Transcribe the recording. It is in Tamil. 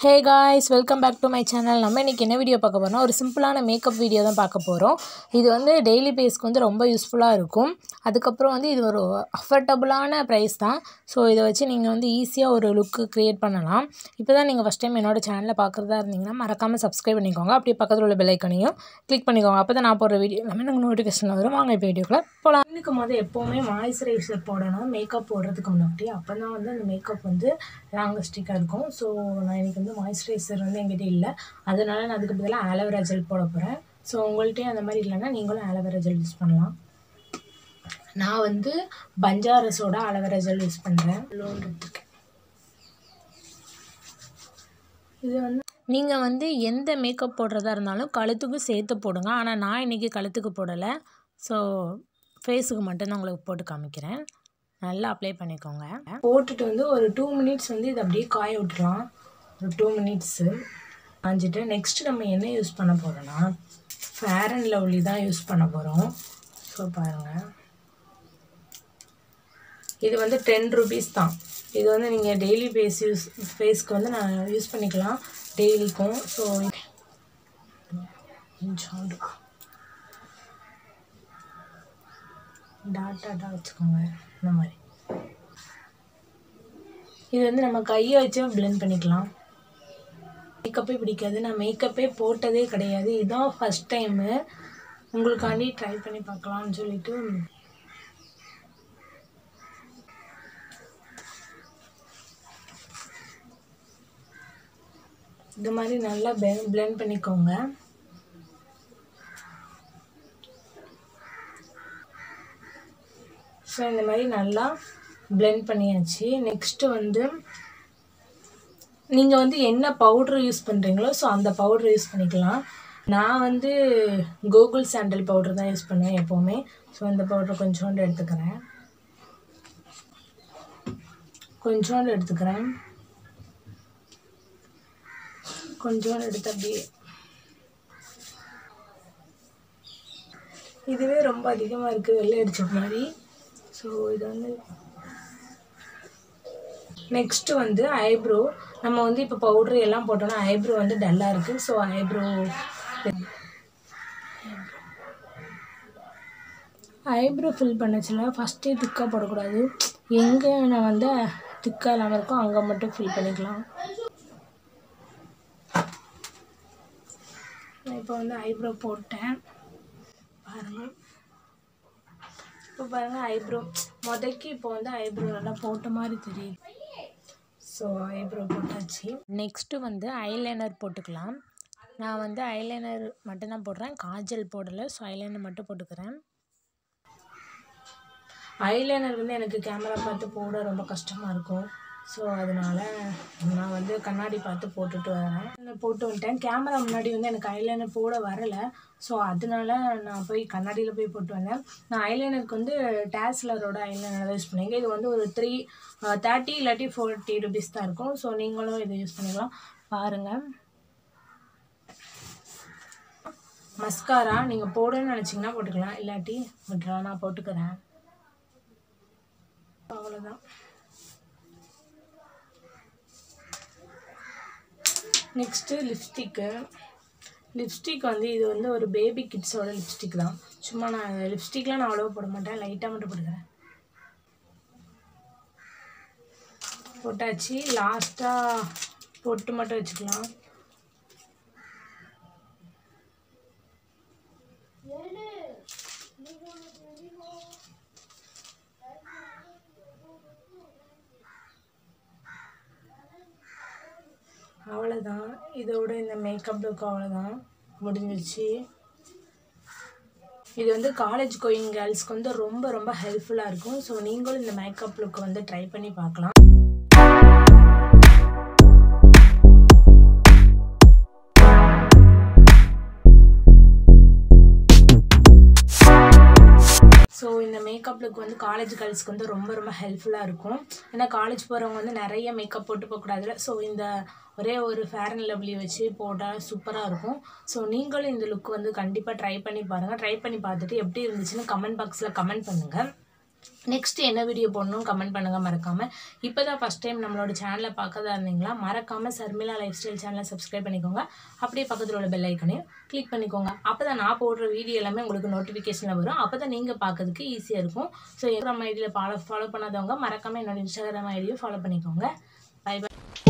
Hey guys, welcome back to my channel. நம்ம இன்னைக்கு என்ன வீடியோ பார்க்க போறோம்னா ஒரு சிம்பிளான மேக்கப் வீடியோ தான் பார்க்க போறோம். இது வந்து டெய்லி பேஸ்க்கு வந்து ரொம்ப யூஸ்ஃபுல்லா இருக்கும். அதுக்கு அப்புறம் வந்து இது ஒரு அஃபோர்டபிளான பிரைஸ் தான். சோ இத வச்சு நீங்க வந்து ஈஸியா ஒரு லுக் கிரியேட் பண்ணலாம். இப்போதான் நீங்க ஃபர்ஸ்ட் டைம் என்னோட சேனலை பார்க்கறதா இருந்தீங்கன்னா மறக்காம Subscribe பண்ணிக்கோங்க. அப்படியே பக்கத்துல உள்ள பெல் ஐகானையும் கிளிக் பண்ணிக்கோங்க. அப்பதான் நான் போடுற வீடியோ எல்லாமே உங்களுக்கு நோட்டிஃபிகேஷன் வரும். வாங்க இப்போ வீடியோக்குள்ள போலாம். இதுக்கு முதல்ல எப்பவுமே மாய்ஸ்சரைசர் போடணும் மேக்கப் போடுறதுக்கு முன்னாடி. அப்பதான் வந்து அந்த மேக்கப் வந்து லாங் லாஸ்டிக்கா இருக்கும். சோ நான் இன்னைக்கு வந்து மாய்ஸ்சரைசர் வந்து என்கிட்ட இல்லை, அதனால நான் அதுக்கு பதிலாக ஆலோவேரா ஜெல் போட போகிறேன். ஸோ உங்கள்கிட்டயும் அந்த மாதிரி இல்லைன்னா நீங்களும் ஆலோவேரா ஜெல் யூஸ் பண்ணலாம். நான் வந்து பஞ்சாரஸோட ஆலோவேரா ஜெல் யூஸ் பண்ணுறேன். இது வந்து நீங்கள் வந்து எந்த மேக்கப் போடுறதா இருந்தாலும் கழுத்துக்கும் சேர்த்து போடுங்க. ஆனால் நான் இன்றைக்கி கழுத்துக்கு போடலை, ஸோ ஃபேஸுக்கு மட்டும்தான் உங்களுக்கு போட்டு காமிக்கிறேன். நல்லா அப்ளை பண்ணிக்கோங்க. போட்டுட்டு வந்து ஒரு 2 மினிட்ஸ் வந்து இதை அப்படியே காய விட்டுலாம். ஒரு 2 மினிட்ஸு காஞ்சிட்டு நெக்ஸ்ட் நம்ம என்ன யூஸ் பண்ண போகிறோன்னா ஃபேர் அண்ட் லவ்லி தான் யூஸ் பண்ண போகிறோம். ஸோ பாருங்கள், இது வந்து 10 rupees தான். இது வந்து நீங்கள் டெய்லி ஃபேஸ்க்கு வந்து நான் யூஸ் பண்ணிக்கலாம் டெய்லிக்கும். ஸோ டாட்டா வச்சுக்கோங்க இந்த மாதிரி. இது வந்து நம்ம கையை வச்சு பிளெண்ட் பண்ணிக்கலாம். மேக்கப்பே பிடிக்காது, நான் மேக்கப்பே போட்டதே கிடையாது, இதுதான் ஃபர்ஸ்ட் டைமு. உங்களுக்காண்டி ட்ரை பண்ணி பார்க்கலான்னு சொல்லிட்டு இந்த மாதிரி நல்லா பிளெண்ட் பண்ணிக்கோங்க. ஸோ இந்த மாதிரி நல்லா பிளெண்ட் பண்ணியாச்சு. நெக்ஸ்ட்டு வந்து நீங்கள் வந்து என்ன பவுட்ரு யூஸ் பண்ணுறீங்களோ ஸோ அந்த பவுட்ரு யூஸ் பண்ணிக்கலாம். நான் வந்து கோகுல் சாண்டல் பவுட்ரு தான் யூஸ் பண்ணுவேன் எப்போவுமே. ஸோ இந்த பவுட்ரு கொஞ்சோண்டு எடுத்துக்கிறேன். கொஞ்சோண்டு எடுத்து அப்படியே இதுவே ரொம்ப அதிகமாக இருக்குது, வெள்ளை அடித்த மாதிரி. ஸோ இது வந்து நெக்ஸ்ட்டு வந்து ஐப்ரோ. நம்ம வந்து இப்போ பவுட்ரு எல்லாம் போட்டோன்னா ஐப்ரோ வந்து டல்லாக இருக்குது. ஸோ ஐப்ரோ ஃபில் பண்ணச்சுல ஃபஸ்ட்டே திக்காக போடக்கூடாது. எங்கே நான் வந்து திக்காக இல்லாமல் இருக்கோ அங்கே மட்டும் ஃபில் பண்ணிக்கலாம். நான் இப்போ வந்து ஐப்ரோ போட்டேன் பாருங்கள். இப்போ பாருங்கள் ஐப்ரோ முதக்கி இப்போ வந்து ஐப்ரோ நல்லா போட்ட மாதிரி தெரியுது. ஸோ ஐப்ரோ போட்டாச்சு. நெக்ஸ்ட்டு வந்து ஐலைனர் போட்டுக்கலாம். நான் வந்து ஐலைனர் மட்டும்தான் போடுறேன், காஜல் போடலை. ஸோ ஐலைனர் மட்டும் போட்டுக்கிறேன். ஐலைனர் வந்து எனக்கு கேமரா பார்த்து போட ரொம்ப கஷ்டமாக இருக்கும். ஸோ அதனால் நான் வந்து கண்ணாடி பார்த்து போட்டுட்டு வரேன். போட்டு வந்துட்டேன். கேமரா முன்னாடி வந்து எனக்கு ஐலைனர் போட வரலை. ஸோ அதனால நான் போய் கண்ணாடியில் போய் போட்டு வந்தேன். நான் ஐலைனருக்கு வந்து டேஸ்லரோட ஐலைனர் தான் யூஸ் பண்ணுவேங்க. இது வந்து ஒரு 30 இல்லாட்டி 40 rupees தான் இருக்கும். ஸோ நீங்களும் இதை யூஸ் பண்ணிக்கலாம். பாருங்கள், மஸ்காரா நீங்கள் போடணும்னு நினச்சிங்கன்னா போட்டுக்கலாம், இல்லாட்டி விட்டுறலாம். நான் போட்டுக்கிறேன். அவ்வளோதான். நெக்ஸ்ட்டு லிப்ஸ்டிக் வந்து இது வந்து ஒரு பேபி கிட்ஸோட லிப்ஸ்டிக் தான். சும்மா நான் லிப்ஸ்டிக்லாம் நான் அவ்வளோவா போட மாட்டேன், லைட்டாக மட்டும் போட்டுக்கிறேன். போட்டாச்சு. லாஸ்ட்டாக பொட்டு மட்டும் வச்சுக்கலாம். அவ்வளோதான், இதோட இந்த மேக்கப் லுக் அவ்வளோதான் முடிஞ்சிச்சு. இது வந்து காலேஜ் கோயிங் கேர்ள்ஸ்க்கு வந்து ரொம்ப ரொம்ப ஹெல்ப்ஃபுல்லாக இருக்கும். ஸோ நீங்களும் இந்த மேக்கப் லுக் வந்து ட்ரை பண்ணி பார்க்கலாம். ஸோ இந்த மேக்கப் லுக் வந்து காலேஜ் கேர்ள்ஸ்க்கு வந்து ரொம்ப ரொம்ப ஹெல்ப்ஃபுல்லாக இருக்கும். ஏன்னா காலேஜ் போகிறவங்க வந்து நிறைய மேக்கப் போட்டு போகக்கூடாதுல. ஸோ இந்த ஒரே ஒரு ஃபேர் அண்ட் லவ்லி வச்சு போட்டால் சூப்பராக இருக்கும். ஸோ நீங்களும் இந்த லுக் வந்து கண்டிப்பாக ட்ரை பண்ணி பாருங்கள். ட்ரை பண்ணி பார்த்துட்டு எப்படி இருந்துச்சுன்னு கமெண்ட் பாக்ஸில் கமெண்ட் பண்ணுங்கள். நெக்ஸ்ட் என்ன வீடியோ போடணும்னு கமெண்ட் பண்ணுங்கள் மறக்காமல். இப்போ தான் ஃபஸ்ட் டைம் நம்மளோட சேனலை பார்க்கறதா இருந்தீங்களா, மறக்காமல் சர்மிளா லைஃப் ஸ்டைல் சேனலை சப்ஸ்கிரைப் பண்ணிக்கோங்க. அப்படியே பக்கத்தில் உள்ள பெல் ஐக்கனையும் கிளிக் பண்ணிக்கோங்க. அப்போ தான் நான் போடுற வீடியோ எல்லாமே உங்களுக்கு நோட்டிஃபிகேஷனில் வரும். அப்போ தான் நீங்கள் பார்க்கறதுக்கு ஈஸியாக இருக்கும். ஸோ இன்ஸ்டாகிராம் ஐடியில் ஃபாலோ பண்ணாதவங்க மறக்காமல் என்னோட இன்ஸ்டாகிராம் ஐடியும் ஃபாலோ பண்ணிக்கோங்க. Bye by.